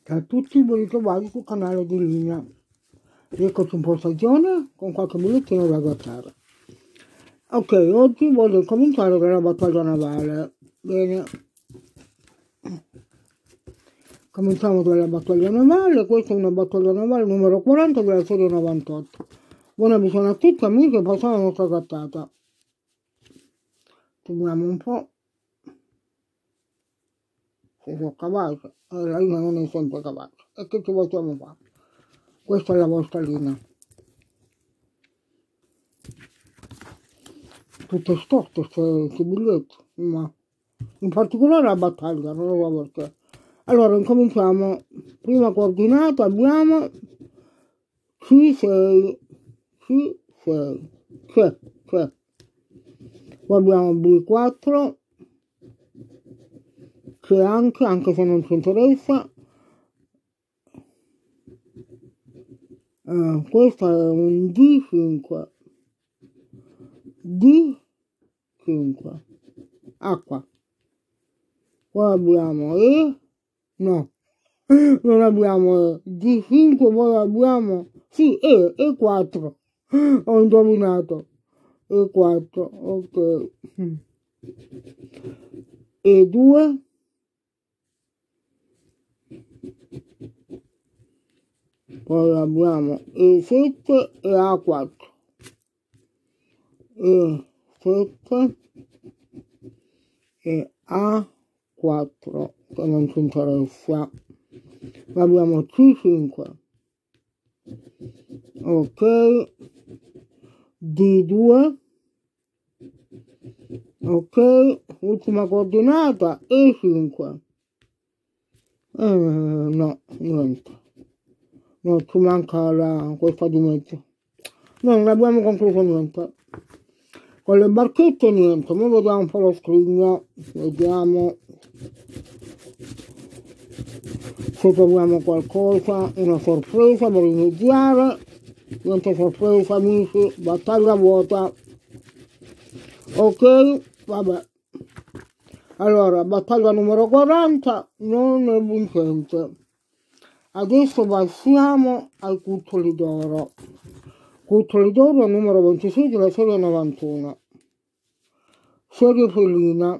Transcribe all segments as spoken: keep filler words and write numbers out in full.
Ciao a tutti, ben ritrovati sul canale di Linea. Rieccoci in postazione con qualche bollettino da guardare. Ok, oggi voglio cominciare con la battaglia navale. Bene. Cominciamo con la battaglia navale. Questa è una battaglia navale numero quaranta della serie novantotto. Buona visione a tutti amici e passiamo alla nostra cartata. Seguiamo un po'. Se sono capace, la linea non è sempre capace. E che ci possiamo fare? Questa è la vostra linea. Tutte storte questi biglietti, ma in particolare la battaglia, non lo so perché. Allora, incominciamo. Prima coordinata abbiamo C sei, C sei, c'è, c'è. Poi abbiamo B quattro, c'è anche, anche se non ci interessa. Uh, questo è un D cinque. D cinque. Acqua. Poi abbiamo E. No. Non abbiamo E. D cinque, poi abbiamo... Sì, E. E quattro. Ho indovinato. E quattro. Ok. E due. Poi abbiamo E sette e A quattro. E sette e A quattro, che non ci interessa. Abbiamo C cinque. Ok. D due. Ok. Ultima coordinata E cinque. Eh, no, niente. No, ci manca la, questa di mezzo. No, non abbiamo concluso niente. Con le barchette niente. Ora vediamo un po' lo scrigno. Vediamo se troviamo qualcosa, una sorpresa per iniziare. Niente sorpresa amici, battaglia vuota. Ok, vabbè. Allora, battaglia numero quaranta non è vincente. Adesso passiamo ai cuccioli d'oro. Cuccioli d'oro numero ventisei della serie novantuno. Serie felina.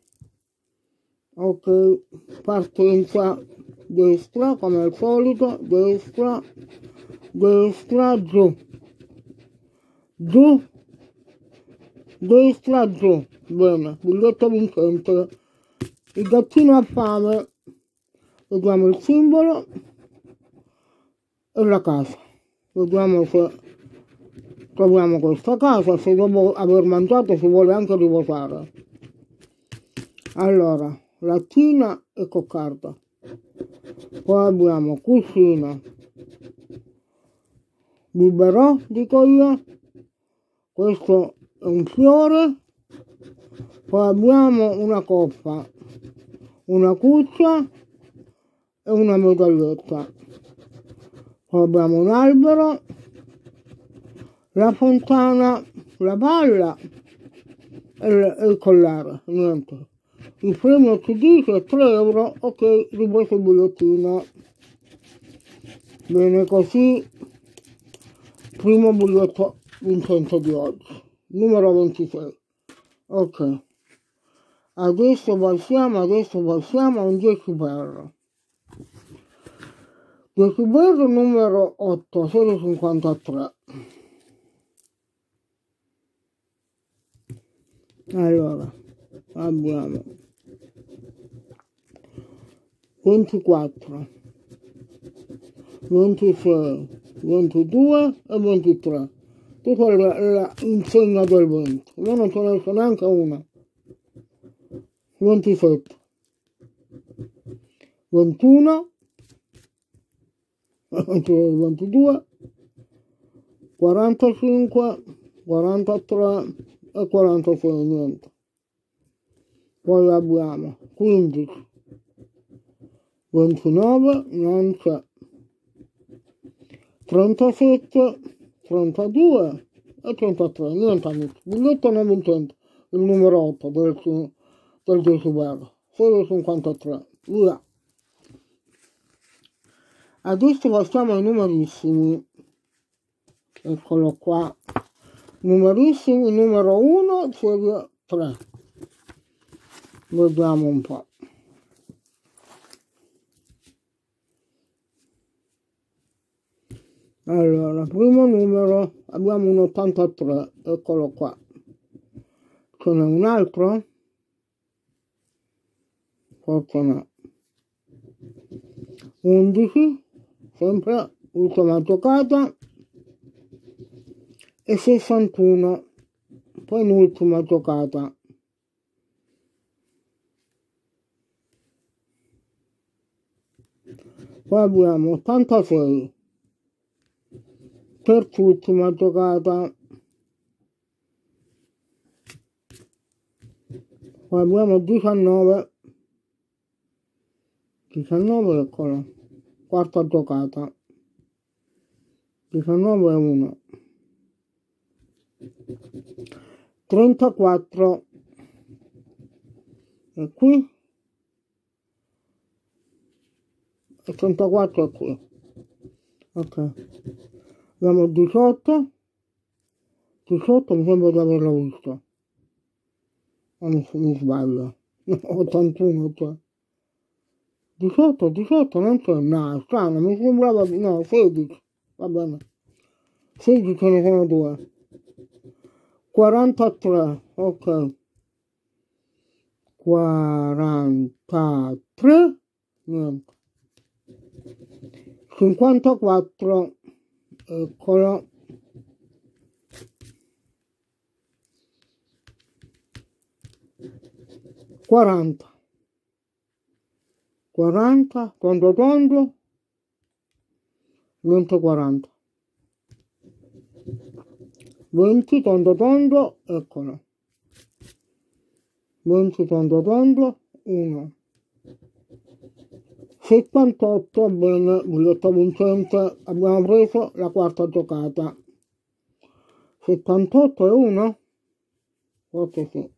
Ok, partenza destra come al solito, destra, destra, giù, giù, destra, giù. Bene, biglietto vincente. Il gattino ha fame. Vediamo il simbolo e la casa. Vediamo se troviamo questa casa, se dopo aver mangiato si vuole anche riposare. Allora, lattina e coccarda. Poi abbiamo cucina. Biberò, dico io. Questo è un fiore. Poi abbiamo una coppa, una cuccia e una medaglietta. Poi abbiamo un albero, la fontana, la palla e il collare, niente. Il premio ci dice tre euro, ok, ripreso il bigliettino. Bene così, primo biglietto vincente di oggi, numero ventisei. Ok, adesso passiamo, adesso passiamo a un dieci per. dieci per numero otto, serie cinquantatré. Allora, abbiamo ventiquattro, ventisei, ventidue e ventitré. Tutta la, la insegna del venti. Ma non ce ne sono neanche una. ventisette, ventuno, ventidue, quarantacinque, quarantatré e quarantasei, niente. Poi abbiamo quindici, ventinove, non c'è, trentasette, trentadue e trentatré, niente amici. Biglietto non vincente, il numero otto del, del dieci per, serie cinquantatré, via. Adesso passiamo ai numerissimi. Eccolo qua. Numerissimi, numero uno, serie tre. Vediamo un po'. Allora, primo numero, abbiamo un ottantatré, eccolo qua. Ce n'è un altro? Forse no. undici, sempre ultima giocata, e sessantuno, penultima giocata. Poi abbiamo ottantasei, terz'ultima giocata. Poi abbiamo diciannove, diciannove, eccolo, quarta giocata, diciannove e uno. trentaquattro, e qui, e trentaquattro è qui. Ok, abbiamo diciotto, diciotto mi sembra di averlo visto, o mi, mi sbaglio, no, ottantuno, cioè. diciotto, diciotto non c'è, no, strano, mi sembrava, no, sedici, va bene, sedici ce ne sono due, quarantatré, ok, quarantatré, niente, cinquantaquattro, eccolo, quaranta, quaranta, tondo tondo, niente quaranta, venti, tondo tondo, eccolo, venti, tondo tondo, uno, settantotto, bene, biglietto vincente, abbiamo preso la quarta giocata, settantotto e uno, forse sì,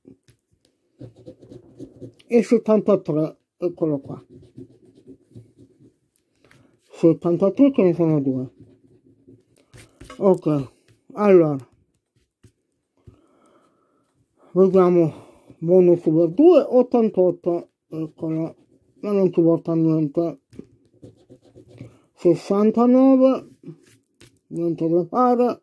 e settantatré, eccolo qua, settantatré ce ne sono due. Ok, allora vediamo bonus per due, ottantotto, eccolo, ma non ci porta a niente, sessantanove, niente da fare,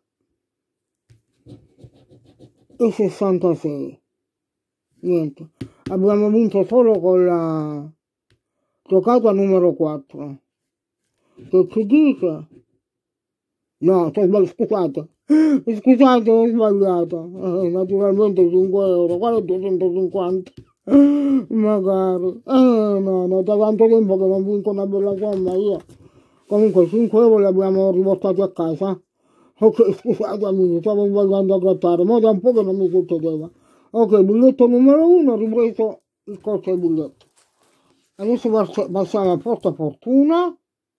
e sessantasei, niente, abbiamo vinto solo con la giocata numero quattro, che ci dice, no, scusate, scusate, ho sbagliato, eh, naturalmente cinque euro, quale duecentocinquanta, magari, eh, no, no, da tanto tempo che non vinco una bella somma io, comunque cinque euro li abbiamo riportati a casa, ok, scusate amici, stavo sbagliando a grattare, ma da un po' che non mi succedeva, ok, biglietto numero uno, ripreso il costo del biglietto, adesso passiamo a porta fortuna,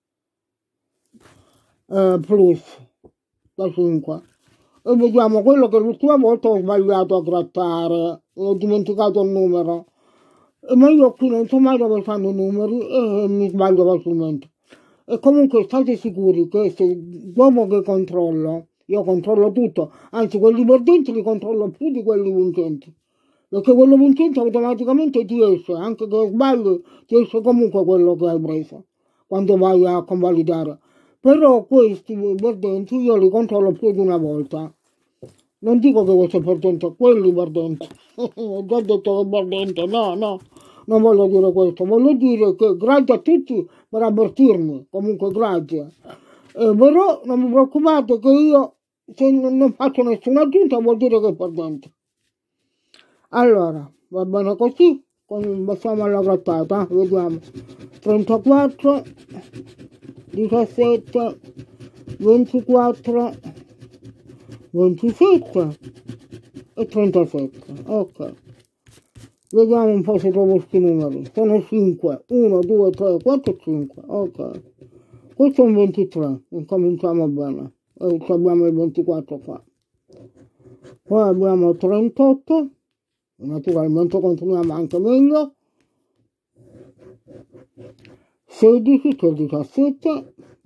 eh, plus, da cinque, e vediamo quello che l'ultima volta ho sbagliato a grattare, ho dimenticato il numero, e ma io qui non so mai dove fanno i numeri e mi sbaglio facilmente. E comunque state sicuri che se dopo che controllo, io controllo tutto, anzi quelli perdenti li controllo più di quelli vincenti, perché quello vincente automaticamente ti esce, anche che sbagli ti esce comunque quello che hai preso quando vai a convalidare. Però questi perdenti io li controllo più di una volta. Non dico che questo è perdente, quelli perdenti. Ho già detto che è perdente, no, no, non voglio dire questo. Voglio dire che grazie a tutti per avvertirmi, comunque grazie. Eh, però non vi preoccupate che io, se non faccio nessuna aggiunta, vuol dire che è perdente. Allora, va bene così, passiamo alla grattata, vediamo. trentaquattro, diciassette, ventiquattro, ventisette e trentasette, ok. Vediamo un po' se trovo questi numeri, sono cinque, uno, due, tre, quattro, cinque, ok. Questo è un ventitré, incominciamo bene, e abbiamo il ventiquattro qua. Poi abbiamo trentotto, naturalmente continuiamo anche meglio, sedici, che è diciassette,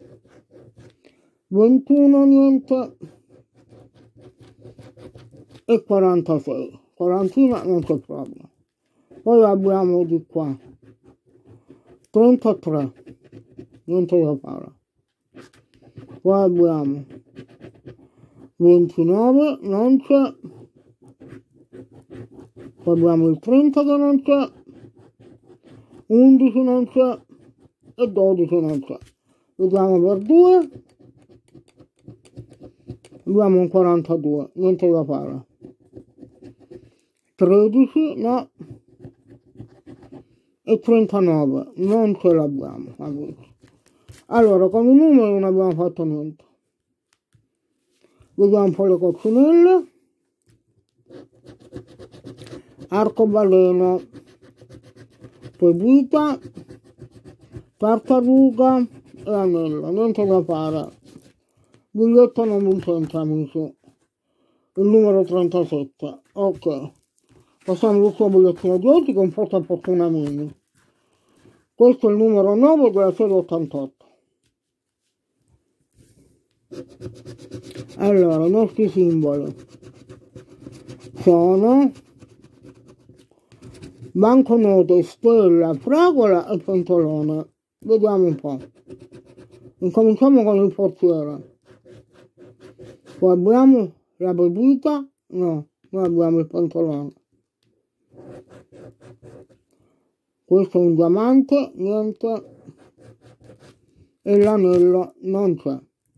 ventuno niente e quarantasei. quarantina non c'è proprio. Poi abbiamo di qua trentatré, niente da fare. Poi abbiamo ventinove, non c'è. Poi abbiamo il trenta che non c'è, undici non c'è e dodici non c'è. Vediamo per due. Abbiamo un quarantadue, niente da fare. tredici, no. E trentanove, non ce l'abbiamo. Allora, con i numeri non abbiamo fatto niente. Vediamo un po' le coccinelle. Arcobaleno, poi vita, tartaruga e anello, niente da fare. Biglietto non vincente, amici. Il numero trentasette. Ok. Passiamo al suo bollettino di oggi con forte fortuna mini. Questo è il numero nove della serie ottantotto. Allora, i nostri simboli sono banconote, stella, fragola e pentolone. Vediamo un po'. Incominciamo con il portiere. Poi abbiamo la bevita, no, noi abbiamo il pentolone. Questo è un diamante, niente. E l'anello non c'è.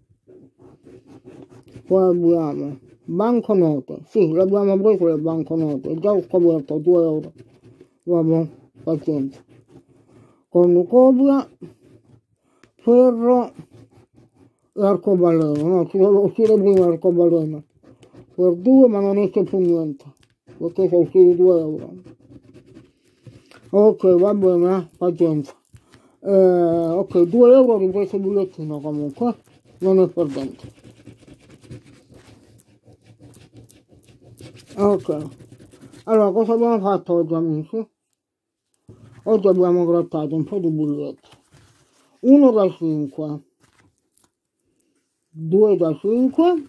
Poi abbiamo banconote, sì, l'abbiamo preso le banconote, già ho scoperto due euro. Vabbè, pazienza. Cornucopia, ferro e arcobaleno. No, ci devo uscire prima l'arcobaleno. Per due, ma non esce più niente. Perché sono usciti due euro. Ok, va bene, eh? Pazienza. Eh, ok, due euro ho ripreso il bigliettino comunque. Non è perdente. Ok. Allora, cosa abbiamo fatto oggi, amici? Oggi abbiamo grattato un po' di biglietti. uno da cinque, due da cinque,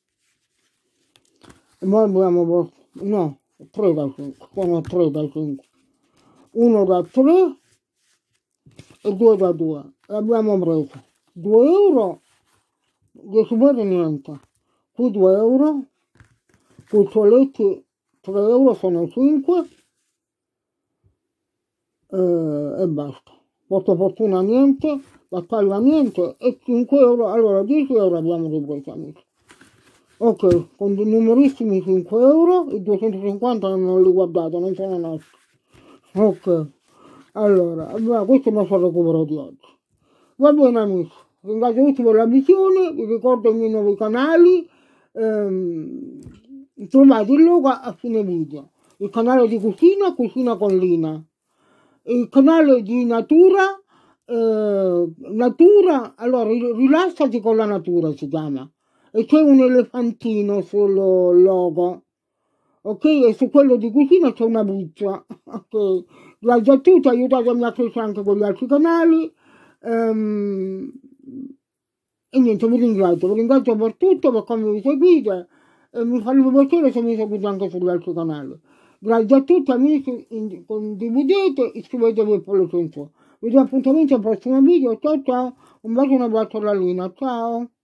e poi abbiamo, no, tre da cinque, sono tre da cinque, uno da tre e due da due. E abbiamo preso due euro, dieci per niente, qui due euro, cuccioletti tre euro sono cinque, eh, e basta. Porta fortuna niente, battaglia niente e cinque euro, allora dieci euro abbiamo ripreso, amici. Ok, con dei numerissimi cinque euro, i duecentocinquanta non li guardate, non sono nostri. Ok, allora, allora questo è il nostro recupero di oggi. Va bene, amici, ringrazio tutti per la visione, vi ricordo i miei nuovi canali, ehm, trovate il logo a fine video. Il canale di cucina, Cucina con Lina. Il canale di natura, eh, natura, allora rilassati con la natura si chiama, e c'è un elefantino sul logo, ok? E su quello di cucina c'è una buccia, ok? Grazie a tutti, aiutatemi a crescere anche con gli altri canali, ehm, e niente, vi ringrazio, vi ringrazio per tutto, per come vi seguite, e mi farebbe piacere se mi seguite anche sugli altri canali. Grazie a tutti amici, condividete, iscrivetevi al pollice in su. Vi do appuntamento al prossimo video, ciao ciao, un bacio e un abbraccio alla Lina, ciao!